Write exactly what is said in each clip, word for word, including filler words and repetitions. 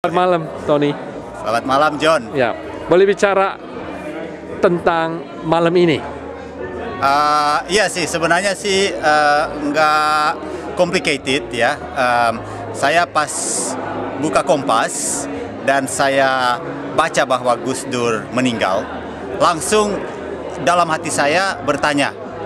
Selamat malam, Tony. Selamat malam, John. Ya, boleh bicara tentang malam ini? Uh, iya sih, sebenarnya sih uh, nggak complicated ya. Um, saya pas buka Kompas dan saya baca bahwa Gus Dur meninggal, langsung dalam hati saya bertanya,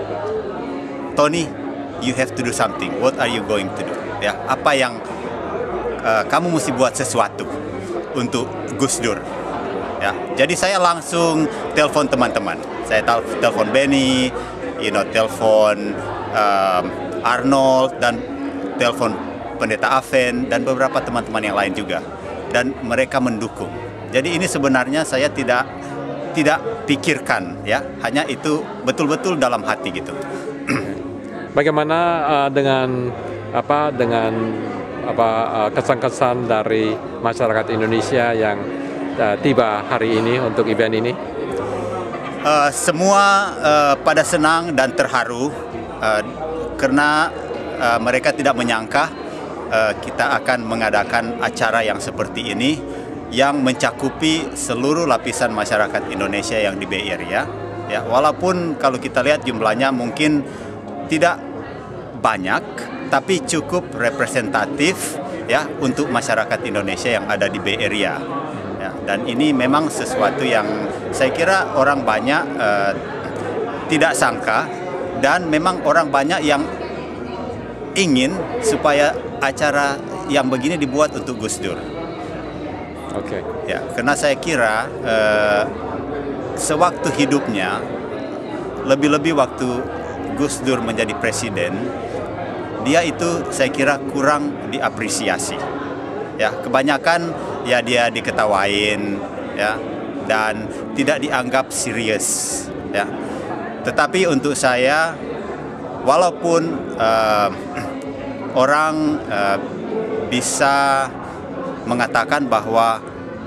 Tony, you have to do something. What are you going to do? Ya, apa yang Uh, kamu mesti buat sesuatu untuk Gus Dur. Ya, jadi saya langsung telepon teman-teman. Saya tel- telepon Benny, you know, telepon um, Arnold dan telepon Pendeta Aven dan beberapa teman-teman yang lain juga. Dan mereka mendukung. Jadi ini sebenarnya saya tidak tidak pikirkan, ya, hanya itu betul-betul dalam hati gitu. Bagaimana uh, dengan apa dengan apa kesan-kesan dari masyarakat Indonesia yang uh, tiba hari ini untuk event ini? Uh, semua uh, pada senang dan terharu uh, karena uh, mereka tidak menyangka uh, kita akan mengadakan acara yang seperti ini yang mencakupi seluruh lapisan masyarakat Indonesia yang di Bay Area. Ya, walaupun kalau kita lihat jumlahnya mungkin tidak banyak, tapi cukup representatif ya untuk masyarakat Indonesia yang ada di Bay Area. Ya, dan ini memang sesuatu yang saya kira orang banyak uh, tidak sangka, dan memang orang banyak yang ingin supaya acara yang begini dibuat untuk Gus Dur. Oke. Okay. Ya, karena saya kira uh, sewaktu hidupnya, lebih-lebih waktu Gus Dur menjadi presiden, dia itu saya kira kurang diapresiasi. Ya, kebanyakan ya dia diketawain ya dan tidak dianggap serius ya. Tetapi untuk saya, walaupun uh, orang uh, bisa mengatakan bahwa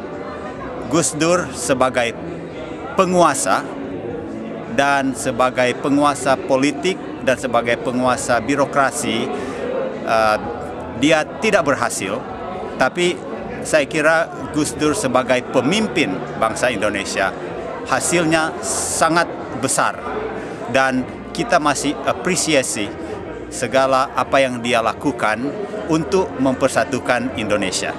Gus Dur sebagai penguasa dan sebagai penguasa politik dan sebagai penguasa birokrasi uh, dia tidak berhasil, tapi saya kira Gus Dur sebagai pemimpin bangsa Indonesia hasilnya sangat besar, dan kita masih apresiasi segala apa yang dia lakukan untuk mempersatukan Indonesia,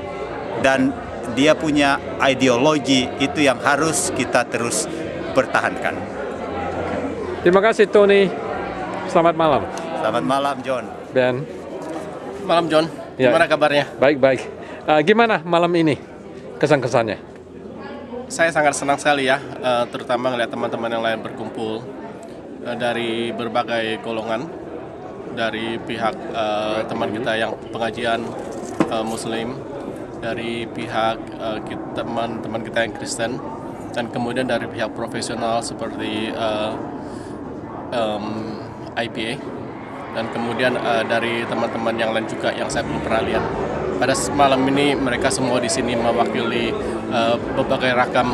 dan dia punya ideologi itu yang harus kita terus pertahankan. Terima kasih, Tony. Selamat malam. Selamat malam, John. Ben. Malam, John. Gimana ya, kabarnya? Baik, baik. Uh, gimana malam ini kesan-kesannya? Saya sangat senang sekali ya, uh, terutama melihat teman-teman yang lain berkumpul uh, dari berbagai golongan, dari pihak uh, teman kita yang pengajian uh, Muslim, dari pihak uh, teman-teman kita yang Kristen, dan kemudian dari pihak profesional seperti uh, um, I P A, dan kemudian uh, dari teman-teman yang lain juga yang saya belum pernah lihat. Pada malam ini mereka semua di sini mewakili uh, berbagai ragam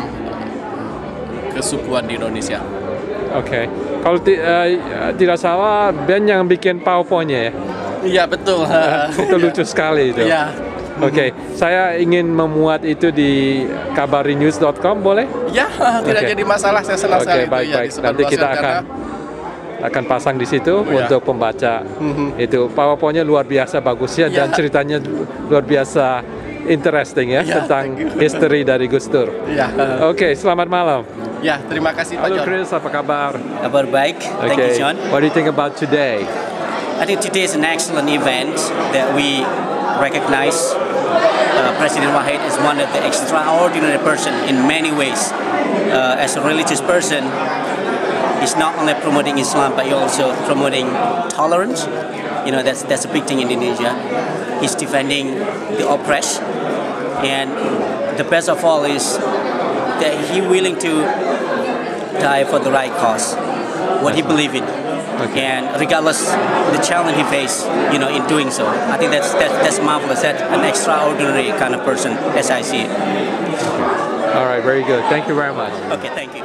kesukuan di Indonesia. Oke, okay. Kalau ti- uh, tidak salah, Ben yang bikin PowerPoint-nya ya? Iya, betul. Itu lucu sekali itu. Iya. Oke, okay. Saya ingin memuat itu di kabarinews dot com, boleh? Ya, tidak okay. jadi masalah. Saya senang okay, sekali baik, itu baik. ya. Nanti kita akan akan pasang di situ oh, untuk ya. pembaca. Mm-hmm. Itu PowerPoint-nya luar biasa bagusnya ya. Dan ceritanya luar biasa interesting ya, ya tentang history dari Gus Dur. Ya. Oke, okay, selamat malam. Ya, terima kasih Pak Halo John. Chris, apa kabar? Kabar baik. Okay. Thank you, John. What do you think about today? I think today is an excellent event that we recognize uh, President Wahid is one of the extraordinary person in many ways. Uh, as a religious person, he's not only promoting Islam, but he's also promoting tolerance. You know, that's that's a big thing in Indonesia. He's defending the oppressed, and the best of all is that he willing to die for the right cause, what he believe in. Okay. And regardless the challenge he faced, you know, in doing so, I think that's that's, that's marvelous. That's an extraordinary kind of person, as I see it. All right, very good. Thank you very much. Okay, thank you.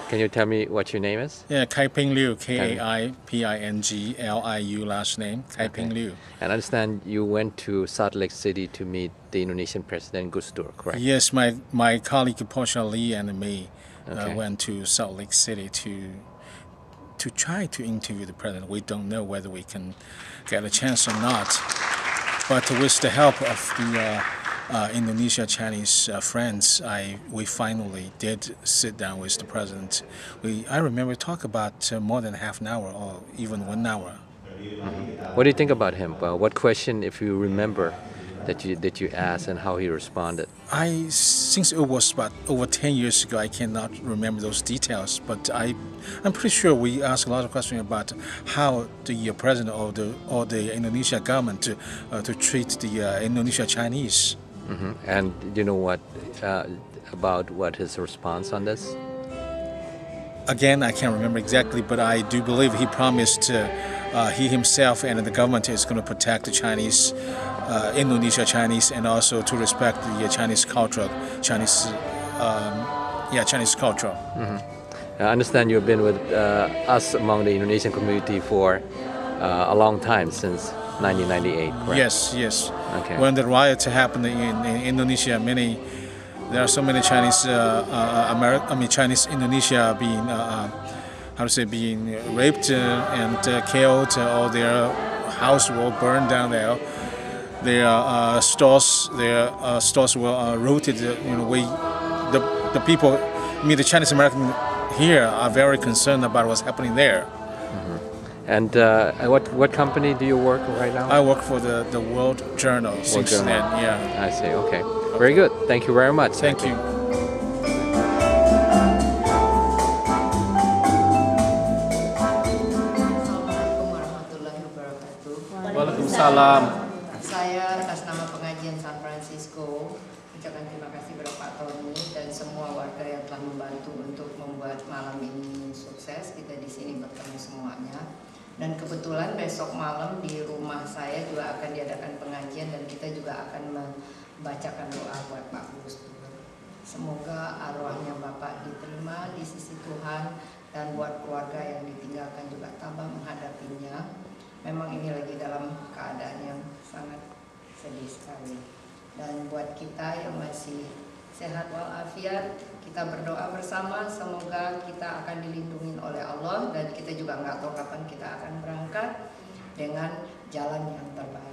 Can you tell me what your name is? Yeah, Kai-Ping Liu, K A I P I N G L I U last name, Kai-Ping Liu. And I understand you went to Salt Lake City to meet the Indonesian President Gus Dur, correct? Yes, my, my colleague Portia Lee and me Okay. uh, went to Salt Lake City to to try to interview the president. We don't know whether we can get a chance or not. But with the help of the uh, uh, Indonesia Chinese uh, friends, I we finally did sit down with the president. We I remember talk about uh, more than half an hour or even one hour. Mm-hmm. What do you think about him? Well, what question, if you remember, that you that you asked and how he responded? I since it was about over ten years ago, I cannot remember those details. But I, I'm pretty sure we asked a lot of questions about how the uh, president or the or the Indonesia government to uh, to treat the uh, Indonesia Chinese. Mm-hmm. And you know what uh, about what his response on this? Again, I can't remember exactly, but I do believe he promised uh, uh, he himself and the government is going to protect the Chinese, uh, Indonesia Chinese, and also to respect the uh, Chinese culture, Chinese, um, yeah, Chinese culture. Mm-hmm. I understand you've been with uh, us among the Indonesian community for uh, a long time, since nineteen ninety-eight, correct? Yes, yes. Okay. When the riots happened in, in Indonesia, many there are so many Chinese, uh, uh, Ameri- I mean Chinese Indonesia being, uh, how to say, being raped uh, and uh, killed. Uh, all their house were burned down there. Their uh, stores, their uh, stores were uh, rooted. Uh, you know, we, the the people, I mean the Chinese American here are very concerned about what's happening there. Mm-hmm. And uh, what what company do you work right now? I work for the, the World Journal since Journal. then. Yeah. I see. Okay. Very good. Thank you very much. Thank you. Assalamualaikum warahmatullahi wabarakatuh. Waalaikumsalam. Saya atas nama pengajian San Francisco ucapkan terima kasih kepada Pak Tony dan semua warga yang telah membantu untuk membuat malam ini sukses. Kita di sini bertemu semuanya. Dan kebetulan besok malam di rumah saya juga akan diadakan pengajian dan kita juga akan membacakan doa buat Pak Gus Dur. Semoga arwahnya Bapak diterima di sisi Tuhan dan buat keluarga yang ditinggalkan juga tabah menghadapinya. Memang ini lagi dalam keadaan yang sangat sedih sekali. Dan buat kita yang masih sehat walafiat, kita berdoa bersama semoga kita akan dilindungi oleh Allah dan kita juga nggak tahu kapan kita akan berangkat dengan jalan yang terbaik.